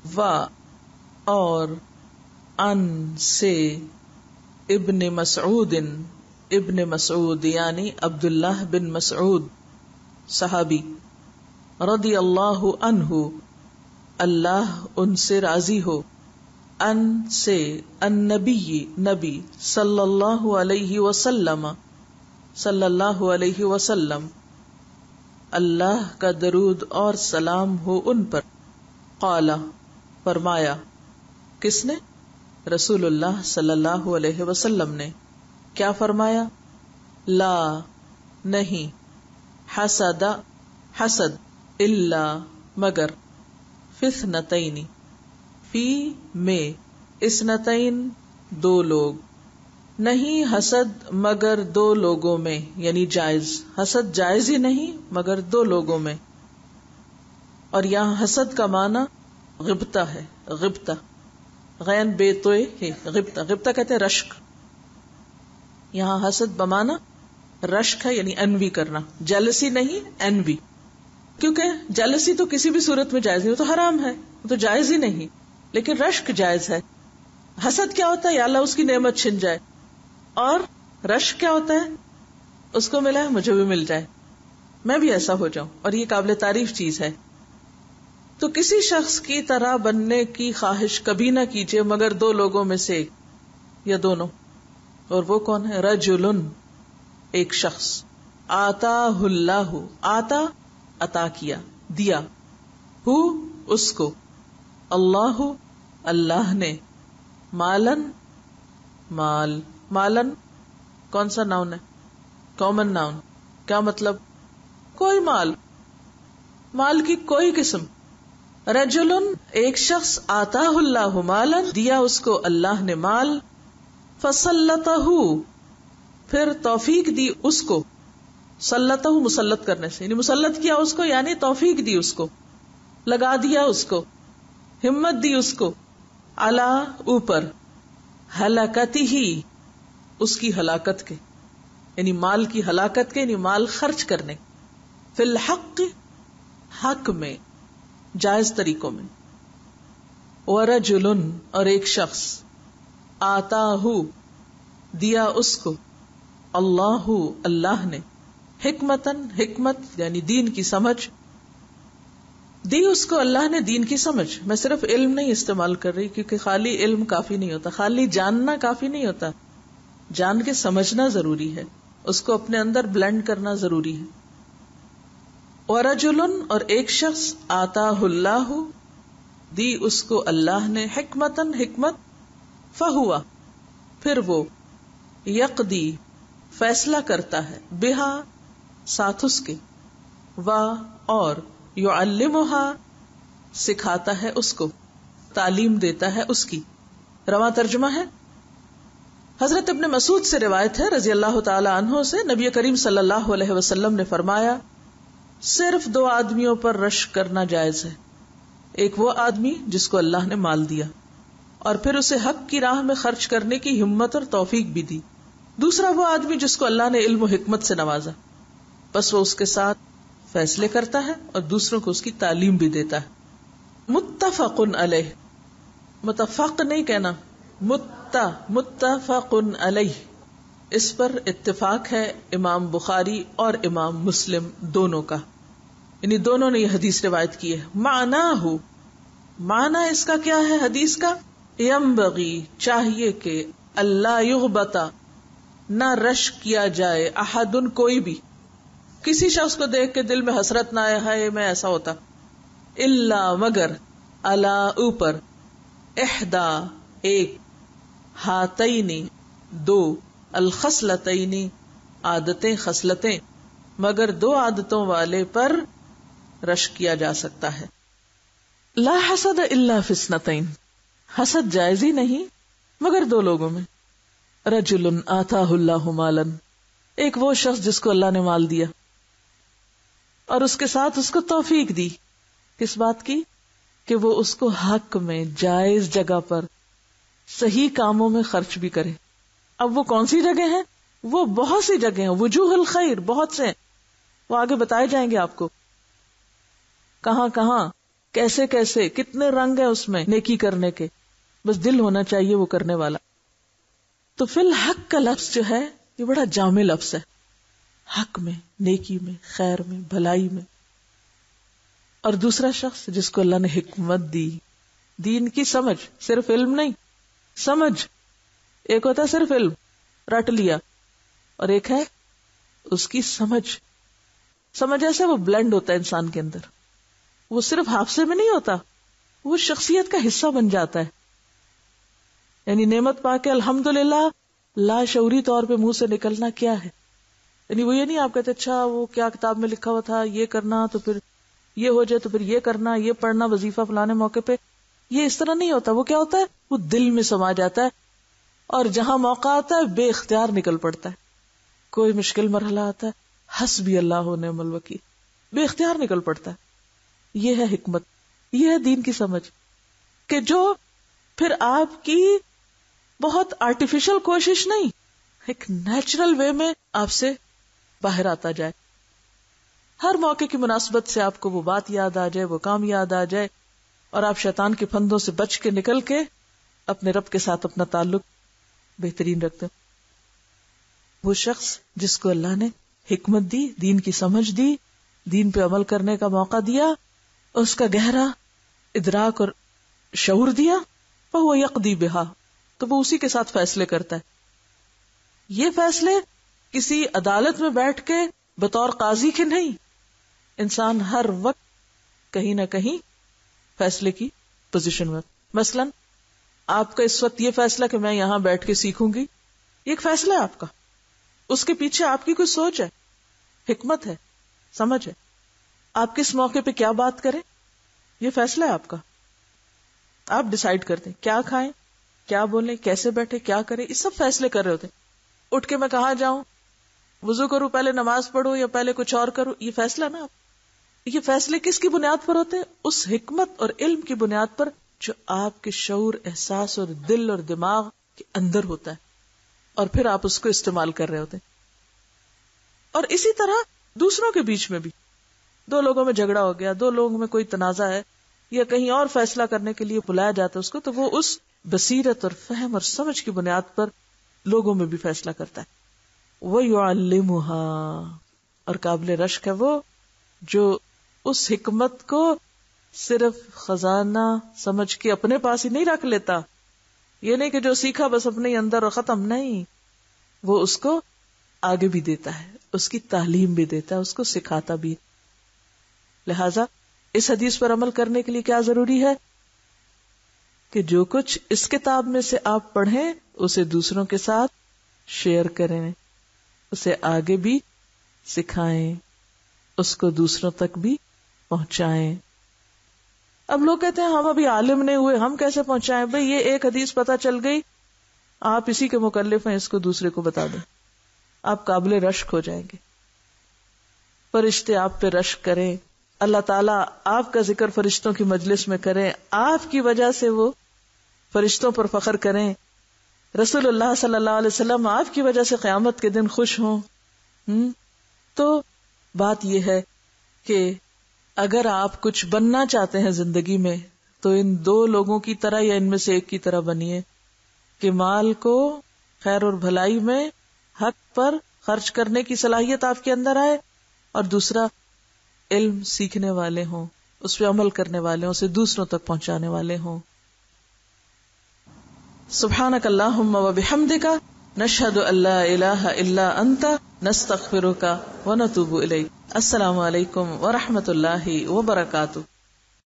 و اور ان سے ابن مسعود ابن مسعود یعنی عبداللہ بن مسعود صحابی رضی اللہ عنہ اللہ ان سے راضی ہو ان سے النبی نبی صلی اللہ علیہ وسلم صلی اللہ علیہ وسلم اللہ کا درود اور سلام ہو ان پر قال فرمایا کس نے رسول اللہ صلی اللہ علیہ وسلم نے کیا فرمایا لا نہیں حسد حسد الا مگر فی اثنتین فی میں اثنتین دو لوگ نہیں حسد مگر دو لوگوں میں یعنی جائز حسد جائز ہی نہیں مگر دو لوگوں میں اور یہاں حسد کا معنی غبطہ ہے غبطہ غین بے توئے ہے غبطہ غبطہ کہتے ہیں رشک یہاں حسد بمانا رشک ہے یعنی انوی کرنا جیلسی نہیں انوی کیونکہ جیلسی تو کسی بھی صورت میں جائز نہیں وہ تو حرام ہے وہ تو جائز ہی نہیں لیکن رشک جائز ہے حسد کیا ہوتا ہے یا اللہ اس کی نعمت چھن جائے اور رشک کیا ہوتا ہے اس کو ملا ہے مجھے بھی مل جائے میں بھی ایسا ہو جاؤں اور یہ قابل تعریف چیز ہے تو کسی شخص کی طرح بننے کی خواہش کبھی نہ کیجیے مگر دو لوگوں میں سے ایک یا دونوں اور وہ کون ہے رجل ایک شخص آتاہ اللہ آتا عطا کیا دیا ہو اس کو اللہ اللہ نے مالن مال مالن کون سا ناؤن ہے کامن ناؤن کیا مطلب کوئی مال مال کی کوئی قسم رجلن ایک شخص آتاہ اللہ مالن دیا اس کو اللہ نے مال فسلطہ پھر توفیق دی اس کو سلطہ مسلط کرنے سے یعنی مسلط کیا اس کو یعنی توفیق دی اس کو لگا دیا اس کو ہمت دی اس کو علا اوپر ہلاکتی ہی اس کی ہلاکت کے یعنی مال کی ہلاکت کے یعنی مال خرچ کرنے فی الحق حق میں جائز طریقوں میں ورجل اور ایک شخص آتاہ دیا اس کو اللہ اللہ نے حکمتن حکمت یعنی دین کی سمجھ دی اس کو اللہ نے دین کی سمجھ میں صرف علم نہیں استعمال کر رہی کیونکہ خالی علم کافی نہیں ہوتا خالی جاننا کافی نہیں ہوتا جان کے سمجھنا ضروری ہے اس کو اپنے اندر بلینڈ کرنا ضروری ہے ورجل اور ایک شخص آتاہ اللہ دی اس کو اللہ نے حکمتن حکمت فہوا پھر وہ یقدی فیصلہ کرتا ہے بہا ساتھ اس کے اور یعلمہا سکھاتا ہے اس کو تعلیم دیتا ہے اس کی رواں ترجمہ ہے حضرت ابن مسعود سے روایت ہے رضی اللہ تعالی عنہ سے نبی کریم صلی اللہ علیہ وسلم نے فرمایا صرف دو آدمیوں پر رشک کرنا جائز ہے ایک وہ آدمی جس کو اللہ نے مال دیا اور پھر اسے حق کی راہ میں خرچ کرنے کی ہمت اور توفیق بھی دی دوسرا وہ آدمی جس کو اللہ نے علم و حکمت سے نوازا بس وہ اس کے ساتھ فیصلے کرتا ہے اور دوسروں کو اس کی تعلیم بھی دیتا ہے متفق علیہ متفق نہیں کہنا متفق علیہ اس پر اتفاق ہے امام بخاری اور امام مسلم دونوں کا یعنی دونوں نے یہ حدیث روایت کی ہے معنی اس کا کیا ہے حدیث کا ینبغی چاہیے کہ اللہ یغبطا نہ رش کیا جائے احدن کوئی بھی کسی شخص کو دیکھ کے دل میں حسرت نہ آئے ہائے میں ایسا ہوتا الا مگر الا اوپر احدا ایک ہاتینی دو الخصلتینی عادتیں خصلتیں مگر دو عادتوں والے پر رش کیا جا سکتا ہے لا حسد الا فی اثنتین حسد جائز ہی نہیں مگر دو لوگوں میں رجل آتاہ اللہ مالا ایک وہ شخص جس کو اللہ نے مال دیا اور اس کے ساتھ اس کو توفیق دی کس بات کی کہ وہ اس کو حق میں جائز جگہ پر صحیح کاموں میں خرچ بھی کرے اب وہ کون سی جگہ ہیں وہ بہت سی جگہ ہیں وجوہ الخیر بہت سے ہیں وہ آگے بتائے جائیں گے آپ کو کہاں کہاں کیسے کیسے کتنے رنگ ہیں اس میں نیکی کرنے کے، بس دل ہونا چاہیے وہ کرنے والا. تو فی الحق کا لفظ جو ہے یہ بڑا جامع لفظ ہے، حق میں، نیکی میں، خیر میں، بھلائی میں. اور دوسرا شخص جس کو اللہ نے حکمت دی، دین کی سمجھ، صرف علم نہیں، سمجھ. ایک ہوتا ہے صرف علم رٹ لیا، اور ایک ہے اس کی سمجھ. سمجھ ایسے وہ بلینڈ ہوتا ہے انسان کے اندر، وہ صرف حافظے میں نہیں ہوتا، وہ شخصیت کا حصہ بن جاتا ہے. یعنی نعمت پا کے الحمدللہ لا شعوری طور پہ منہ سے نکلنا کیا ہے. یعنی وہ یہ نہیں آپ کہتے اچھا وہ کیا کتاب میں لکھا ہوا تھا یہ کرنا تو پھر یہ ہو جائے تو پھر یہ کرنا، یہ پڑھنا وظیفہ فلانے موقع پہ، یہ اس طرح نہیں ہوتا. وہ کیا ہوتا ہے، وہ دل میں سما جاتا ہے، اور جہاں موقع آتا ہے بے اختیار نکل پڑتا ہے. کوئی مشکل مرحلہ آتا ہے حسبی اللہ و نعم الوکیل، بے اختیار نکل پڑتا ہے. یہ ہے حکمت، یہ ہے دین کی سمجھ، کہ جو پھر آپ کی بہت آرٹیفیشل کوشش نہیں، ایک نیچرل وے میں آپ سے باہر آتا جائے. ہر موقع کی مناسبت سے آپ کو وہ بات یاد آ جائے، وہ کام یاد آ جائے، اور آپ شیطان کے پھندوں سے بچ کے نکل کے اپنے رب کے ساتھ اپنا تعلق بہترین رکھتے. وہ شخص جس کو اللہ نے حکمت دی، دین کی سمجھ دی، دین پہ عمل کرنے کا موقع دیا، اس کا گہرا ادراک اور شعور دیا، وہ یقضی بہا، تو وہ اسی کے ساتھ فیصلے کرتا ہے. یہ فیصلے کسی عدالت میں بیٹھ کے بطور قاضی کے نہیں، انسان ہر وقت کہیں نہ کہیں فیصلے کی پوزیشن میں. مثلا آپ کا اس وقت یہ فیصلہ کہ میں یہاں بیٹھ کے سیکھوں گی، یہ ایک فیصلہ ہے آپ کا، اس کے پیچھے آپ کی کوئی سوچ ہے، حکمت ہے، سمجھ ہے. آپ کس موقع پہ کیا بات کریں، یہ فیصلہ ہے آپ کا. آپ ڈیسائیڈ کرتے ہیں کیا کھائیں، کیا بولیں، کیسے بیٹھے، کیا کریں، یہ سب فیصلے کر رہے ہوتے ہیں. اٹھ کے میں کہاں جاؤں، وضو کروں، پہلے نماز پڑھوں یا پہلے کچھ اور کروں، یہ فیصلہ نا. یہ فیصلے کس کی بنیاد پر ہوتے ہیں، اس حکمت اور علم کی بنیاد پر جو آپ کے شعور، احساس اور دل اور دماغ کے اندر ہوتا ہے، اور پھر آپ اس کو استعمال کر رہے ہوتے ہیں. اور اسی طرح دوسروں کے بیچ میں بھی، دو لوگوں میں جھگڑا ہو گیا، دو لوگوں میں کوئی تنازع ہے، یا کہیں اور فیصلہ کرنے کے لیے بلایا جاتا ہے اس کو، تو وہ اس بصیرت اور فہم اور سمجھ کی بنیاد پر لوگوں میں بھی فیصلہ کرتا ہے. وَيُعَلِّمُهَا، اور قابل رشک ہے وہ جو اس حکمت کو صرف خزانہ سمجھ کے اپنے پاس ہی نہیں رکھ لیتا. یہ نہیں کہ جو سیکھا بس اپنے ہی اندر اور ختم، نہیں، وہ اس کو آگے بھی دیتا ہے، اس کی تعلیم بھی دیتا ہے، اس کو سکھاتا بھی. لہذا اس حدیث پر عمل کرنے کے لیے کیا ضروری ہے کہ جو کچھ اس کتاب میں سے آپ پڑھیں اسے دوسروں کے ساتھ شیئر کریں، اسے آگے بھی سکھائیں، اس کو دوسروں تک بھی پہنچائیں. اب لوگ کہتے ہیں ہم ابھی عالم نہیں ہوئے، ہم کیسے پہنچائیں؟ بھئی یہ ایک حدیث پتہ چل گئی، آپ اسی کے مکلف ہیں، اس کو دوسرے کو بتا دیں، آپ قابل رشک ہو جائیں گے. فرشتے آپ پہ رشک کریں، اللہ تعالیٰ آپ کا ذکر فرشتوں کی مجلس میں کریں، آپ کی وجہ سے وہ فرشتوں پر فخر کریں، رسول اللہ صلی اللہ علیہ وسلم آپ کی وجہ سے قیامت کے دن خوش ہوں. تو بات یہ ہے کہ اگر آپ کچھ بننا چاہتے ہیں زندگی میں تو ان دو لوگوں کی طرح یا ان میں سے ایک کی طرح بنیے کہ مال کو خیر اور بھلائی میں حق پر خرچ کرنے کی صلاحیت آپ کے اندر آئے، اور دوسرا علم سیکھنے والے ہوں، اس پہ عمل کرنے والے ہوں، اسے دوسروں تک پہنچانے والے ہوں. سبحانک اللہم و بحمدک نشہد ان لا الہ الا انت نستغفرک و نتوب الیک. السلام علیکم ورحمۃ اللہ وبرکاتہ.